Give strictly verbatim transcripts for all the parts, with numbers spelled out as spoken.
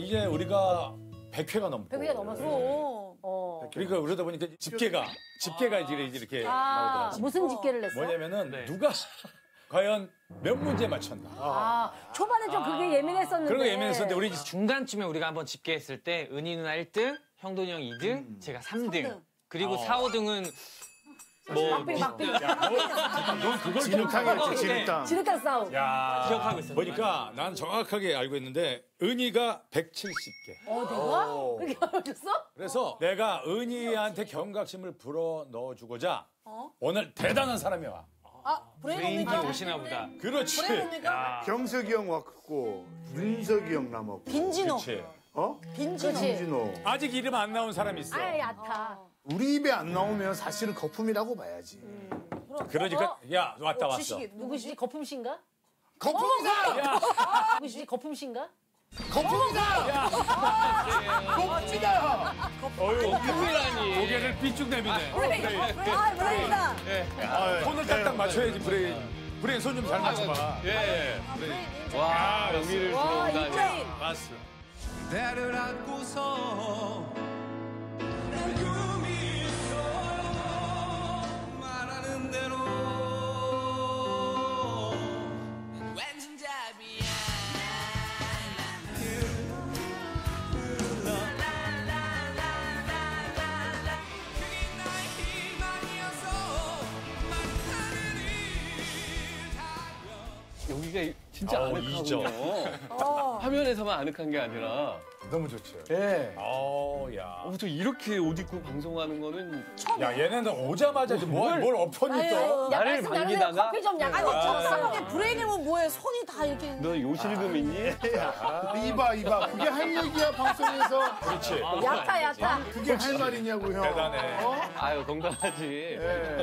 이제 우리가 백 회가 넘고. 백 회가 넘었어. 어. 그러니까 그러다 보니까 집계가, 집계가 이제 이렇게 아, 나오더라고요. 무슨 집계를 냈어? 뭐냐면은 네. 누가 과연 몇 문제 맞췄나. 아, 초반에 좀 그게 예민했었는데. 그런 거 예민했었는데 우리 중간쯤에 우리가 한번 집계했을 때 은희 누나 일 등, 형돈이 형 이 등, 음. 제가 삼 등. 삼 등. 그리고 어. 사, 오 등은 뭐 막빙, 막빙. 넌 그걸 진흙탕이었지, 네. 진흙탕. 지름길 싸움. 야, 기억하고 있었어요. 보니까 난 정확하게 알고 있는데 은희가 백칠십 개. 어, 내가? 그렇게 알려줬어? 그래서 내가 은희한테 경각심을 불어 넣어주고자 오늘 대단한 사람이 와. 아, 브레인이 브레인입니까? 오시나 보다. 그렇지. 브레인입니까? 경석이 형 왔고 윤석이 형 남았고. 빈진호. 그렇지. 어? 빈진호. 김진호. 아직 이름 안 나온 사람이 있어. 아, 얕아. 우리 입에 안 나오면 사실은 거품이라고 봐야지. 그러니까 야 왔다 왔어. 지식이 누구시지? 거품씨인가? 거품이다! 누구시지? 거품씨인가? 거품이다! 거품이다! 거품이라니. 고개를 삐쭉 내미네. 아, 브레인이다. 아, 손을 딱딱 맞춰야지 브레인. 브레인 손 좀 잘 맞춰봐. 예. 와, 여기를 와, 이 들어온다니. 브레인. 맞어. 배를 안고서 난 꿈이 있어 말하는 대로 왼손잡이야 그게 나의 희망이어서 많은 일다 여기가 진짜 아우, 이죠. 아늑하군요. 화면에서만 아늑한 게 아니라. 너무 좋죠. 예. 어, 야. 어, 저 이렇게 옷 입고 방송하는 거는 야, 얘네는 오자마자 뭘, 뭘 엎었니 또? 나를 말씀 나누면 반기다가? 커피 좀 약간. 아니 적당하게 브레인이면 뭐해 손이 다 이렇게 너 요실금 있니? 이봐, 이봐. 그게 할 얘기야, 방송에서. 그렇지. 얕아, 얕아. 그게 할 말이냐고, 형. 대단해. 어? 아유 건강하지. 예.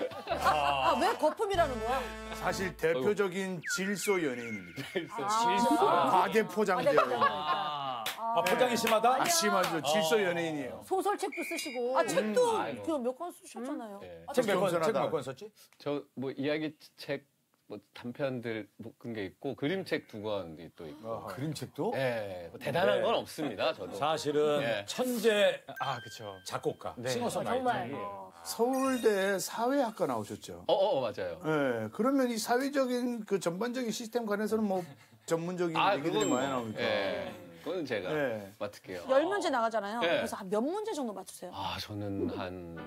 아왜 거품이라는 거야? 사실 대표적인 질소 연예인입니다. 아. 과대 포장되어 있는. 아, 포장이 심하다? 아, 심하죠. 질소 연예인이에요. 소설책도 쓰시고. 아 책도 아이고. 그 몇 권 쓰셨잖아요. 예. 책 몇 권, 겸손하다. 책몇 권 썼지? 저 뭐 이야기 책, 뭐 단편들 묶은 게 있고 그림책 두 권이 또 있고. 그림책도? 예. 뭐 대단한 네. 건 없습니다. 저도. 사실은 예. 천재 아, 그쵸. 작곡가, 네. 싱어송라이터. 정말. 서울대 사회학과 나오셨죠. 어, 어, 어 맞아요. 예. 그러면 이 사회적인 그 전반적인 시스템 관해서는 뭐 전문적인 얘기들이 그건 많이 뭐, 나오니까. 예. 그건 제가 예. 맡을게요. 열 문제 나가잖아요. 네. 그래서 한 몇 문제 정도 맞추세요? 아, 저는 한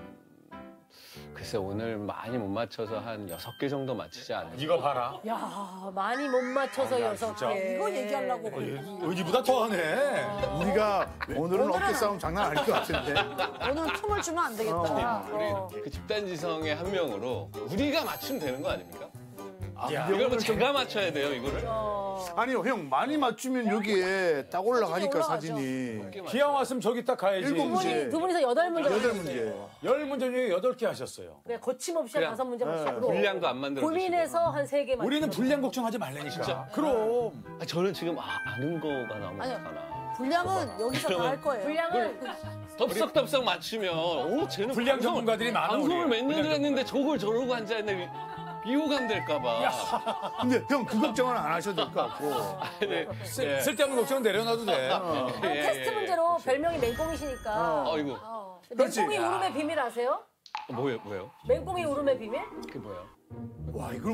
글쎄 오늘 많이 못 맞춰서 한 여섯 개 정도 맞히지 않을까. 이거 봐라. 야, 많이 못 맞춰서 아, 야, 여섯 진짜. 개. 이거 얘기하려고 어, 그래. 얘- 은희보다 더하네. 우리가 오늘은 어깨 싸움 장난 아닐 것 같은데. 오늘 틈을 주면 안 되겠다. 어. 그 집단지성의 한 명으로 우리가 맞추면 되는 거 아닙니까? 야, 이걸 뭐 제가 맞춰야 돼요, 이거를? 아니요, 형 많이 맞추면 여기에 딱 올라가니까 올라가죠. 사진이. 기왕 왔으면 저기 딱 가야지. 일곱 두 문제. 분이, 두 분이서 여덟 문제. 여덟 문제. 열 문제 중에 여덟 개 하셨어요. 그래, 거침없이 그냥, 다섯 문제만 네, 시작으로. 분량도 안 만들어 고민해서 한 세 개 맞추고. 우리는 분량 걱정하지 말라니까. 그럼. 아, 저는 지금 아, 아는 거가 나오면 아니요. 어떡하나. 분량은 여기서 다 할 거예요. 분량은 덥석덥석 맞추면 오, 쟤는 분량 방송을- 전문가들이 많아, 방송을 우리. 몇 년을 분량 했는데 저걸 저러고 앉아있는데 비호감 될까봐. 근데 형 그 걱정은 안 하셔도 될 것 같고. 네. 쓸, 예. 쓸데없는 걱정은 내려놔도 돼. 한 예, 테스트 예, 문제로 별명이 맹꽁이시니까. 어이구. 어. 그렇지. 맹꽁이 울음의 비밀 아세요? 뭐예요, 뭐예요? 맹꽁이 울음의 비밀? 그게 뭐예요? 와, 이걸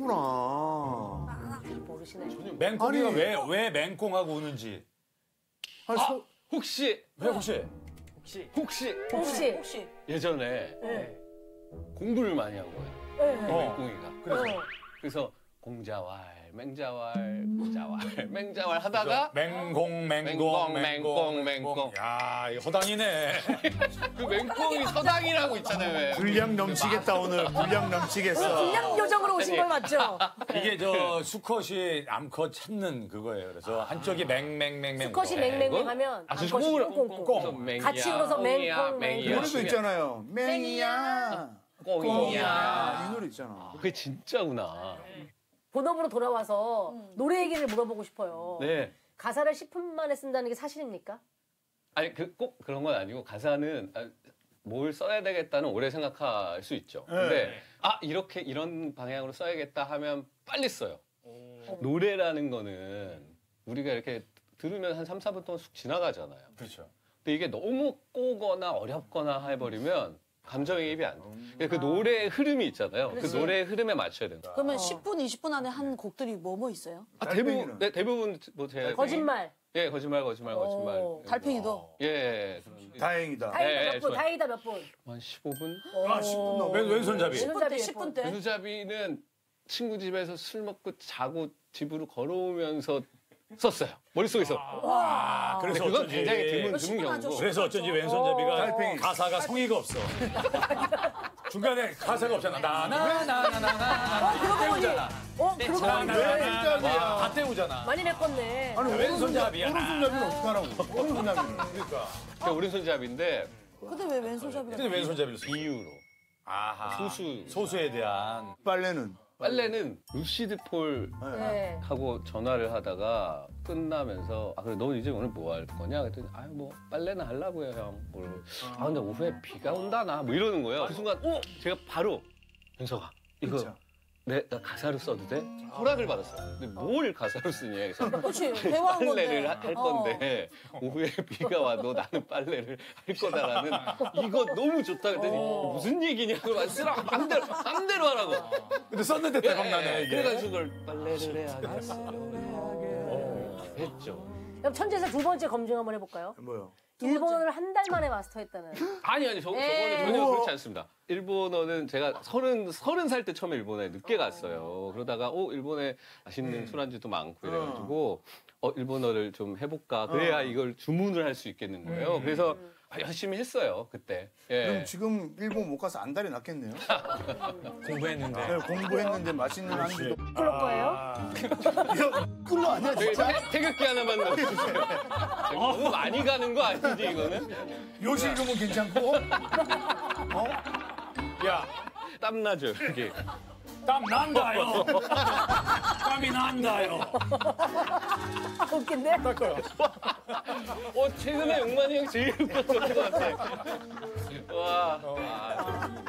모르는구나. 모르시네. 맹꽁이가 아니. 왜, 왜 맹꽁하고 우는지. 아니, 서- 혹시, 왜 혹시? 혹시 혹시. 혹시 예전에 네. 공부를 많이 한 거예요. 네. 어. 맹꽁이가. 그래서. 그래서 공자왈, 맹자왈, 공자왈, 맹자왈 하다가 맹공, 맹꽁, 맹공, 맹꽁, 맹꽁. 야, 이거 허당이네. 그 맹꽁이 서당이라고 있잖아요. 왜. 분량 넘치겠다 오늘. 분량 넘치겠어. 분량 요정으로 오신 거 맞죠? 이게 저 수컷이 암컷 찾는 그거예요. 그래서 한쪽이 맹맹맹맹. 수컷이 맹맹맹하면 아, 저 암컷이 꽁을 꽁꽁꽁. 꽁. 맹이야, 같이 울어서 꽁이야, 맹꽁, 맹이야. 이 노래도 있잖아요. 맹이야. 꽁이야. 이 노래 있잖아. 그게 진짜구나. 본업으로 돌아와서 노래 얘기를 물어보고 싶어요. 네. 가사를 십 분 만에 쓴다는 게 사실입니까? 아니 그 꼭 그런 건 아니고 가사는 아, 뭘 써야 되겠다는 오래 생각할 수 있죠. 근데 아 이렇게 이런 방향으로 써야겠다 하면 빨리 써요. 노래라는 거는 우리가 이렇게 들으면 한 삼, 사 분 동안 쑥 지나가잖아요. 그렇죠. 근데 이게 너무 꼬거나 어렵거나 해버리면 감정이입이 안 돼. 그 노래의 흐름이 있잖아요. 그 노래의 흐름에 맞춰야 된다. 그러면 십 분, 이십 분 안에 한 곡들이 뭐 뭐 있어요? 아, 대부분 네, 대부분 뭐 제가 거짓말. 예, 거짓말, 거짓말, 거짓말. 오, 달팽이도? 예, 예. 다행이다. 다이다 예, 몇 분? 좋아요. 다이다 몇 분? 한 십오 분? 아, 십 분 넘어. 왼, 왼손잡이. 십 분 때, 십 분 때. 왼손잡이는 친구 집에서 술 먹고 자고 집으로 걸어오면서 썼어요. 머릿속에서. 아, 그래서 그건 어쩐지. 굉장히 드문 드문 신나죠. 경우고. 그래서 어쩐지 왼손잡이가 달팽이. 가사가 성의가 없어. 중간에 가사가 없잖아. 나나나나나나. 그러고 보니. 어, 그러고 보니. 왼손잡이야. 다 때우잖아. 많이 메꿨네. 아니, 왼손잡이야. 오른손잡이는 어떡하라고. 오른손잡이는. 그러니까. 그러니까 오른손잡이인데 근데 왜 왼손잡이가? 근데 왼손잡이를 써. 이유로. 아하. 소수. 소수에 대한. 빨래는. 빨래는 루시드 폴 네. 하고 전화를 하다가 끝나면서 아 그래 너 이제 오늘 뭐 할 거냐 그랬더니 아유 뭐 빨래는 하려고요 형. 뭐, 아 근데 오후에 비가 온다나 뭐 이러는 거예요. 그 순간 어 제가 바로 현석아 이거 그쵸. 내가 가사로 써도 돼? 허락을 받았어요. 근데 뭘 가사로 쓰냐 그래서 그렇지, 대화한 건데. 빨래를 하- 할 건데 오후에 비가 와도 나는 빨래를 할 거다라는 이거 너무 좋다 그랬더니 무슨 얘기냐고 말쓰라 맘대로 맘대로 하라고. 근데 썼는데 대박 나네, 이게. 그래가지고 그걸 빨래를 해야겠어. 했죠. 그럼 천재에서 두 번째 검증 한번 해볼까요? 뭐요? 일본어를 한 달 만에 마스터했다는. 아니 아니 저, 에이. 저거는 전혀 그렇지 않습니다. 일본어는 제가 서른 서른 살 때 처음에 일본에 늦게 갔어요. 그러다가 어 일본에 맛있는 술안주도 많고 이래가지고 어 일본어를 좀 해볼까 그래야 이걸 주문을 할 수 있겠는 거예요. 그래서 아, 열심히 했어요 그때. 그럼 예. 지금 일본 못 가서 안달이 났겠네요. 공부했는데. 네, 공부했는데 맛있는 안주도. 그럴 거예요? 이거 꿀로 아니야 저기 진짜? 태- 태극기 하나만 넣어주세요. 너무 많이 가는 거 아니지 이거는? 요시 읽으면 괜찮고. 어? 야, 땀나죠 이게. 땀 난다요. 땀이 난다요. 아, 웃긴데? 닦아요. 어 최근에 용만이 형 제일 웃겼던 것 같아. 와. 아,